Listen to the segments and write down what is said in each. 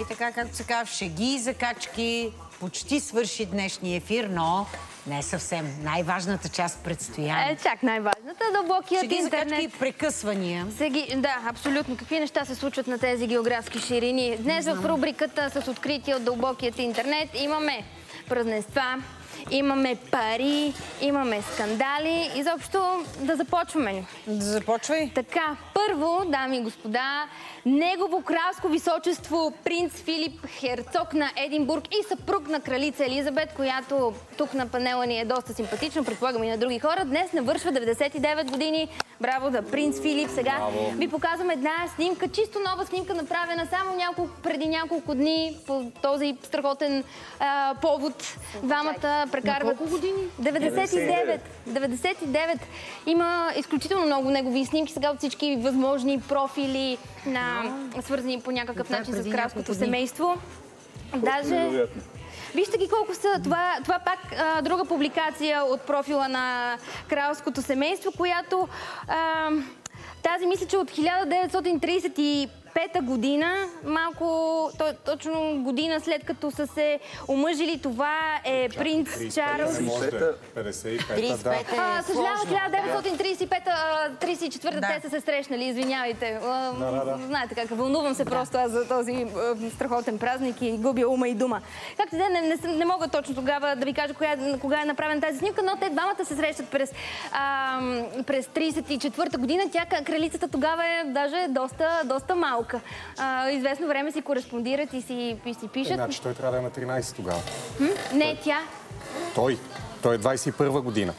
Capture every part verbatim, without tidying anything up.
така както се казва, шеги и закачки. Почти свърши днешния ефир, но не съвсем. Най-важната част предстоя. Е, чак най-важната. Дълбокият шеги, интернет. закачки и прекъсвания. Сеги, да, абсолютно. Какви неща се случват на тези географски ширини? Днес в рубриката с откритие от дълбокият интернет имаме празненства, имаме пари, имаме скандали. Изобщо да започваме ли? Да започвай. Така, първо, дами и господа, негово кралско височество принц Филип, херцог на Единбург и съпруг на кралица Елизабет, която тук на панела ни е доста симпатична, предполагам и на други хора, днес навършва деветдесет и девет години. Браво за принц Филип. Сега Браво. Ви показвам една снимка, чисто нова снимка, направена само няколко, преди няколко дни по този страхотен а, повод. Двамата прекарват... колко години? деветдесет и девет. деветдесет и девет. Има изключително много негови снимки сега от всички възможни профили, на... свързани по някакъв начин с кралското семейство. Даже... Вижте ги колко са. Това, това пак а, друга публикация от профила на кралското семейство, която а, тази мисля, че от хиляда деветстотин тридесет и пета година, малко то, точно година след като са се омъжили, това е принц Чарлз. петдесет и пета, да. Съжалявам, хиляда деветстотин тридесет и пета, тридесет и четвърта те са се срещнали, извинявайте. Да, да, да. Знаете как, вълнувам се да. просто аз за този страхотен празник и губя ума и дума. Както да, не, не, не мога точно тогава да ви кажа кога, кога е направена тази снимка, но те двамата се срещат през, а, през тридесет и четвърта година. Тя, кралицата тогава е даже доста, доста малка. А, известно време си кореспондират и си, и си пишат. Значи той трябва да е на тринайсет тогава. Хм? Не, тя. Той. Той е двайсет и първа година.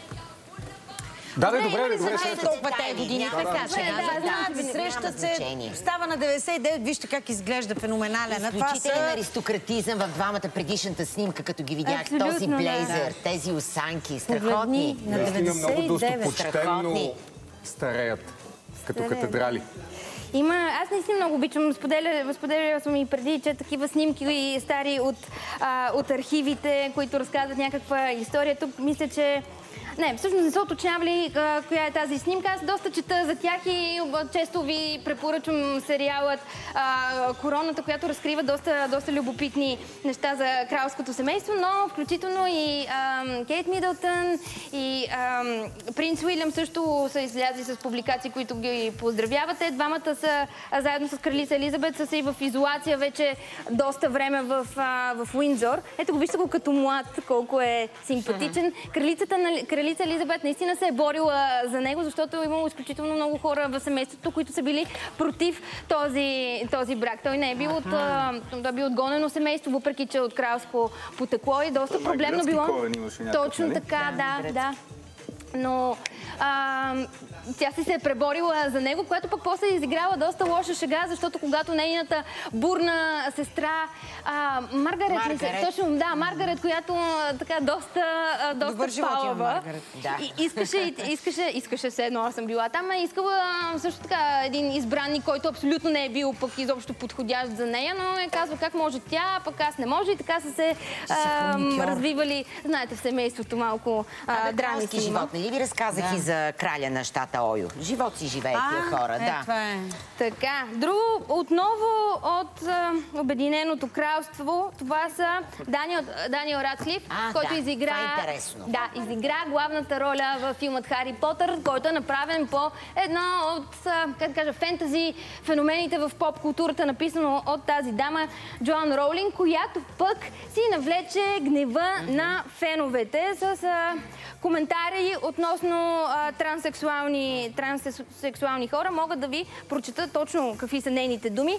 Да, добре, добре, добре. Толкова те години, така че срещат се, става на деветдесет и девет, вижте как изглежда феноменален. Изключителен аристократизъм в двамата предишната снимка, като ги видях, този блейзър, тези осанки, страхотни. Наистина много достопочтенно стареят, като катедрали. Има, аз наистина много обичам, споделя, споделя съм и преди, че такива снимки стари от, а, от архивите, които разказват някаква история. Тук мисля, че... Не, всъщност не са уточнявали коя е тази снимка. Аз доста чета за тях и често ви препоръчвам сериалът а, Короната, която разкрива доста, доста любопитни неща за кралското семейство, но включително и а, Кейт Мидълтън и а, принц Уилям също са излязли с публикации, които ги поздравяват. Те двамата са а, заедно с кралица Елизабет са и в изолация вече доста време в, а, в Уиндзор. Ето го, вижте го като млад, колко е симпатичен. Кралицата на Кралица Елизабет наистина се е борила за него, защото е имало изключително много хора в семейството, които са били против този, този брак. Той не е бил, от, да бил отгонено семейство, въпреки че от кралско потекло и доста проблемно било. Точно така, да, да. Но а, тя си се е преборила за него, което пък после е изиграла доста лоша шега, защото когато нейната бурна сестра а, Маргарет, Маргарет. Се, точно, да, Маргарет, която така доста, доста палава, да. и искаше, искаше, искаше все едно, аз съм била там, е искала също така един избранник, който абсолютно не е бил пък изобщо подходящ за нея, но е казва как може тя, пък аз не може и така са се а, развивали, знаете, в семейството малко а, драми си има. Нали ви разказах да. и за краля на щата Ойо? Живот си живеят тия хора, е, да. Това е. Така, друго, отново от а, Обединеното кралство, това са Даниел, Даниел Радклиф, а, който да, изигра... това е интересно. Да, изигра главната роля във филмът Хари Потър, който е направен по едно от, а, как да кажа, фентази феномените в поп-културата, написано от тази дама Джоан Роулинг, която пък си навлече гнева mm-hmm. на феновете с а, коментари относно а, транссексуални, транссексуални хора. Могат да ви прочета точно какви са нейните думи.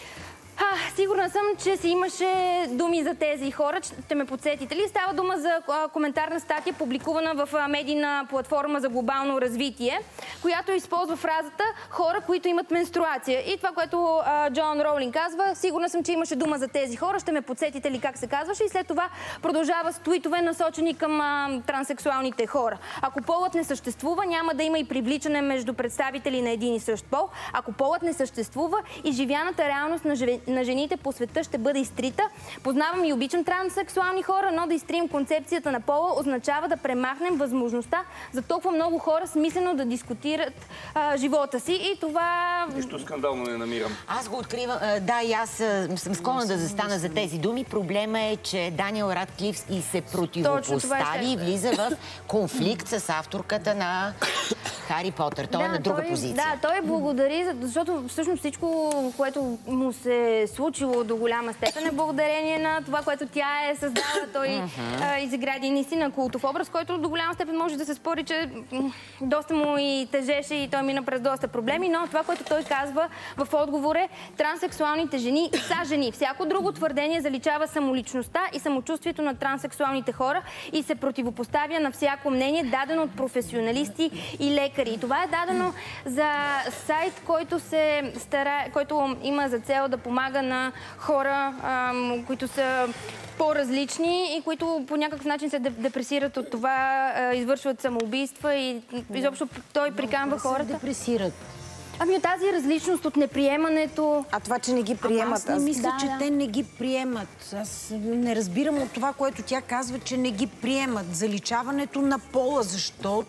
А, сигурна съм, че си имаше думи за тези хора. Ще ме подсетите ли? Става дума за а, коментарна статия, публикувана в а, медийна платформа за глобално развитие, която използва фразата хора, които имат менструация. И това, което а, Джоан Роулинг казва, сигурна съм, че имаше дума за тези хора. Ще ме подсетите ли как се казваше? И след това продължава с твитове, насочени към а, транссексуалните хора. Ако полът не съществува, няма да има и привличане между представители на един и същ пол. Ако полът не съществува, изживяната реалност на, живе... на жените по света ще бъде изтрита. Познавам и обичам транссексуални хора, но да изтрим концепцията на пола означава да премахнем възможността за толкова много хора смислено да дискутират а, живота си. И това... Нищо скандално не намирам. Аз го откривам. Да, и аз съм склонна да застана за тези думи. Проблема е, че Даниел Радклиф и се противопостави и влиза в конфликт с авторката на Хари Потър. Той да, е на друга той, позиция. Да, той благодари, защото всъщност всичко, което му се е случило до голяма степен е благодарение на това, което тя е създала. Той uh-huh. изгради наистина култов образ, който до голяма степен може да се спори, че доста му и тежеше и той мина през доста проблеми, но това, което той казва в отговор е: транссексуалните жени са жени. Всяко друго твърдение заличава самоличността и самочувствието на транссексуалните хора и се противопоставя на всяко мнение, дадено от професионалисти и лекари. И това е дадено за сайт, който се стара, който има за цел да помага на хора, ам, които са по-различни и които по някакъв начин се депресират от това, извършват самоубийства и изобщо той приканва хората. Депресират. Ами от тази различност, от неприемането... А това, че не ги приемат... Аз не мисля, да, че да. те не ги приемат. Аз не разбирам от това, което тя казва, че не ги приемат. Заличаването на пола. Защо?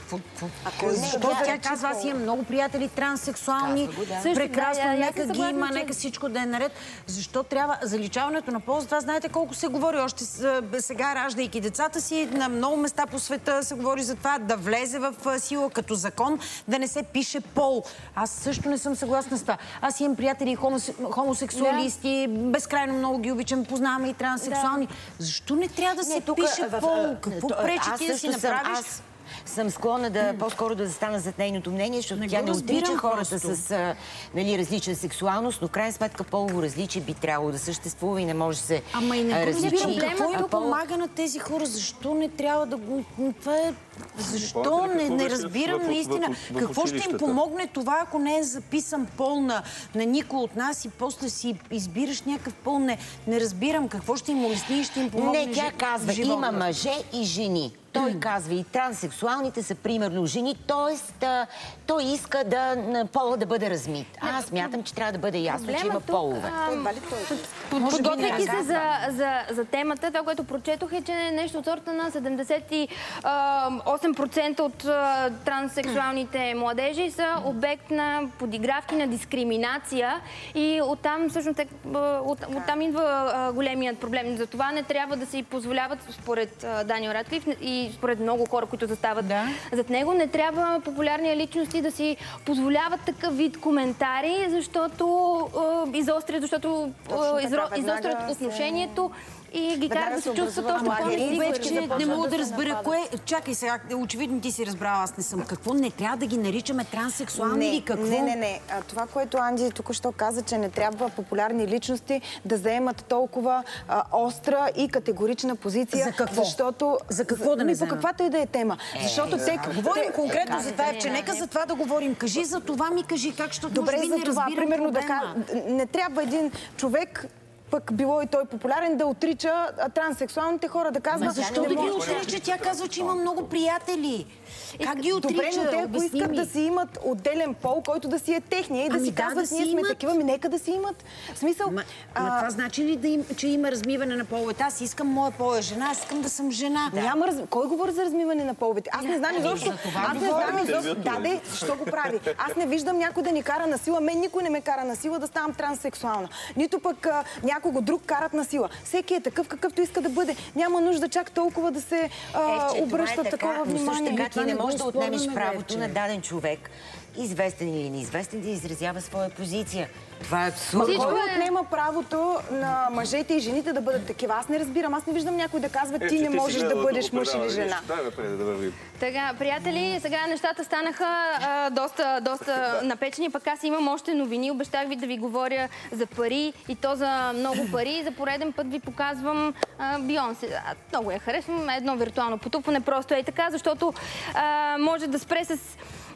Защо тя казва, аз имам много приятели транссексуални, да. прекрасно, да, нека ги има, нека всичко да е наред. Защо трябва заличаването на пола? За това знаете колко се говори. Още сега, раждайки децата си, на много места по света се говори за това да влезе в сила като закон, да не се пише пол. Аз също не съм съгласна с това. Аз имам приятели хомосексуалисти, да. безкрайно много ги обичам, познаваме и транссексуални. Да. Защо не трябва да се не, тук, пише в, пол? Какво то, пречи ти да си направиш? Аз съм склонна да по-скоро да застана зад нейното мнение, защото не тя не отрича хората с а, нали, различна сексуалност, но в крайна сметка полово различие би трябвало да съществува и не може да се Ама и не различи. Какво им помага на тези хора? Защо не трябва да го... Това е... Защо? Не, не разбирам наистина. Какво ще им помогне това, ако не е записан пол на, на никой от нас и после си избираш някакъв пол? Не, не разбирам. Какво ще им улесни и ще им помогне? Не, тя казва, има мъже и жени. Той казва и транссексуалните са примерно жени, т.е. той иска да пола да бъде размит. Аз смятам, че трябва да бъде ясно, че има полове. Подготвяйки се за, за, за темата, това, което прочетох е, че нещо от сорта на седемдесет и осем процента от а, транссексуалните младежи са обект на подигравки, на дискриминация и оттам всъщност от, оттам идва а, големият проблем. За това не трябва да се позволяват, според а, Даниел Радклиф и според много хора, които застават да. зад него, не трябва популярни личности да си позволяват такъв вид коментари, защото е, изострят, защото е, изострят отношението и ги карат да се чувстват точно по-несигурни. Не мога да разбера кое... Чакай сега, очевидно ти си разбрала, аз не съм. Какво? Не трябва да ги наричаме транссексуални или какво? Не, не, не. А, това, което Анджи тук що каза, че не трябва популярни личности да заемат толкова а, остра и категорична позиция. За какво? Защото... За какво да не вземат? По каквато и да е тема. Е, защото те... Говорим конкретно за това, че нека за това да говорим. Кажи за това ми, кажи как, защото Добре, може би не това, разбирам примерно, проблема. Да, не трябва един човек, пък било и той популярен, да отрича транссексуалните хора, да казва... Ма защо да ги отрича? Тя казва, че има много приятели. Как ги отрича? Добре, но те, ако искат да си имат отделен пол, който да си е техния и да си казват, ние сме такива, ми нека да си имат. В смисъл... Ма това значи ли, че има размиване на половете? Аз искам моя пол е жена, аз искам да съм жена. Няма раз... Кой говори за размиване на половете? Аз не знам изобщо. Аз не знам изобщо. Да, де, що го прави? Аз не виждам някой да ни кара на сила. Мен никой не ме кара на сила да ставам транссексуална. Нито пък някого друг карат на сила. Всеки е такъв, какъвто иска да бъде. Няма нужда чак толкова да се обръща такова внимание. Ти не можеш да отнемеш правото на даден човек, известен или неизвестен, да изразява своя позиция. Това е абсурдно. Кой отнема правото на мъжете и жените да бъдат такива? Аз не разбирам. Аз не виждам някой да казва, ти не можеш да бъдеш мъж или жена. Дай напред да вървим. Така, приятели, сега нещата станаха а, доста, доста напечени, пък аз имам още новини. Обещах ви да ви говоря за пари и то за много пари. За пореден път ви показвам а, Бейонсе. А, много я харесвам. Едно виртуално потупване, просто е така, защото а, може да спре с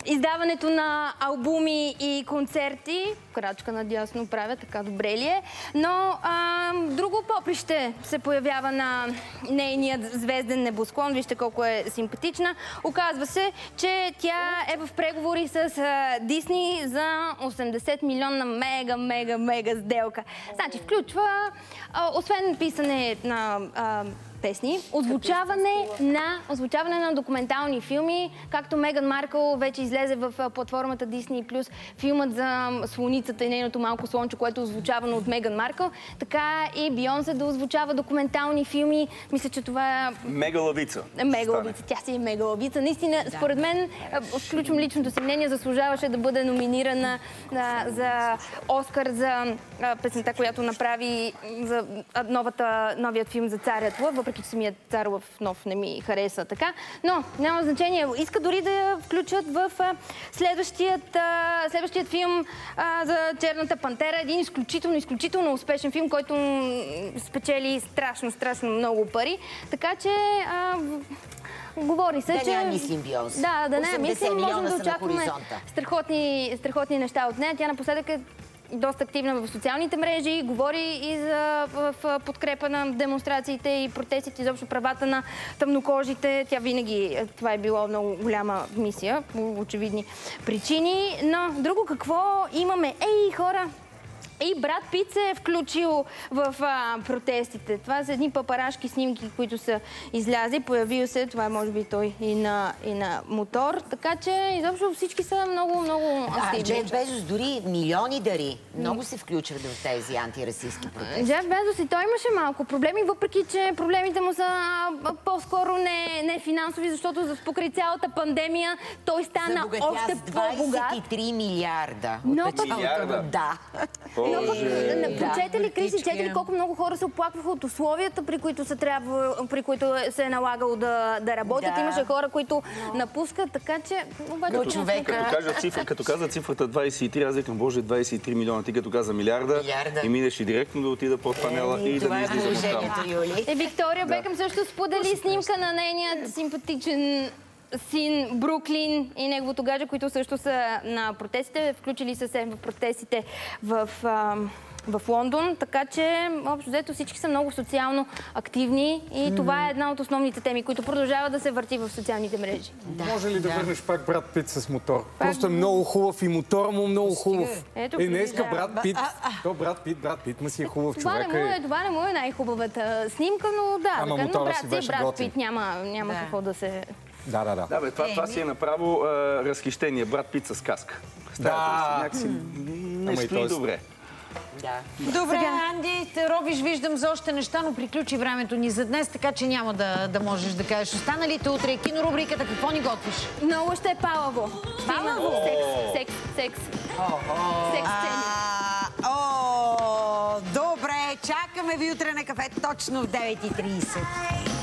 издаването на албуми и концерти. Крачка надясно правя, така добре ли е? Но а, друго поприще се появява на нейният звезден небосклон. Вижте колко е симпатична. Оказва се, че тя е в преговори с Дисни за осемдесет милиона мега, мега, мега сделка. Значи включва, а, освен писане на а, песни, озвучаване на, озвучаване на документални филми, както Меган Маркъл вече излезе в платформата Disney плюс, филмът за слоницата и нейното малко слонче, което е озвучавано от Меган Маркъл, така и Бейонсе да озвучава документални филми. Мисля, че това е... Мегалавица. Мегалавица. Тя си е мегалавица. Наистина, да. Според мен, включвам личното си мнение, заслужаваше да бъде номинирана а, за Оскар за а, песента, която направи за а, новата, новият филм за Царят Лъв, въпреки че самият Цар Лъв нов не ми хареса така. Но няма значение. Иска дори да я включат в а, следващият, а, следващият филм а, за Черната пантера. Един изключително, изключително успешен филм, който спечели страшно, страшно много пари. Така че а, говори се, да че... Да не мислим Бейонсе. Да, да не мислим. Можем да очакваме страхотни, страхотни неща от нея. Тя напоследък е доста активна в социалните мрежи, говори и за в, в подкрепа на демонстрациите и протестите, изобщо правата на тъмнокожите. Тя винаги, това е било много голяма мисия, по очевидни причини. Но друго какво имаме? Ей, хора! И Брад Пит се е включил в а, протестите. Това са едни папарашки снимки, които са излязи. Появил се, това е може би той и на, и на мотор. Така че изобщо всички са много, много активни. А Джеф Безос дори милиони дари. Много се включват в тези антирасистски протести. Джеф Безос и той имаше малко проблеми, въпреки че проблемите му са по-скоро не, не финансови, защото покрай цялата пандемия той стана още по-богат. двадесет и три милиарда. Но от милиарда? Да. Но прочете ли, Криси, чете ли колко много хора се оплакваха от условията, при които се, трябва, при които се е налагало да, да работят. Да. Имаше хора, които напускат, така че... Но човека... Като, кажа цифра, като каза цифрата двадесет и три, аз викам, боже, двадесет и три милиона. Ти като каза милиарда, милиарда. И минеш и директно да отида под панела е, и да не излизам оттам. Е, Виктория да. Бекъм също сподели снимка на нейният симпатичен син Бруклин и неговото гадже, които също са на протестите. Включили са се в протестите в, а, в Лондон. Така че, общо взето, всички са много социално активни и mm. това е една от основните теми, които продължават да се върти в социалните мрежи. Да. Може ли да, да върнеш пак Брад Пит с мотор? Пак... Просто е много хубав и мотора му много хубав. Ето, е, днеска да. Брад Пит, то Брад Пит, БрадИт, ма си е хубав това човек. Не му е, това не му е най-хубавата снимка, но да, Ама но брат си, брат готин. Пит няма, няма да. какво да се... Да, да, да. Да, бе, това, това си е направо а, разхищение. Брат Пит с каска. Да. Някакси не стои той... добре. Да. Добре, Анди, те робиш, виждам за още неща, но приключи времето ни за днес, така че няма да, да можеш да кажеш останалите утре. Кинорубриката, какво ни готвиш? Много ще е палаво. Палаво? Секс, секс, секс. Секс сцени. О, добре, чакаме ви утре на кафе точно в девет и тридесет.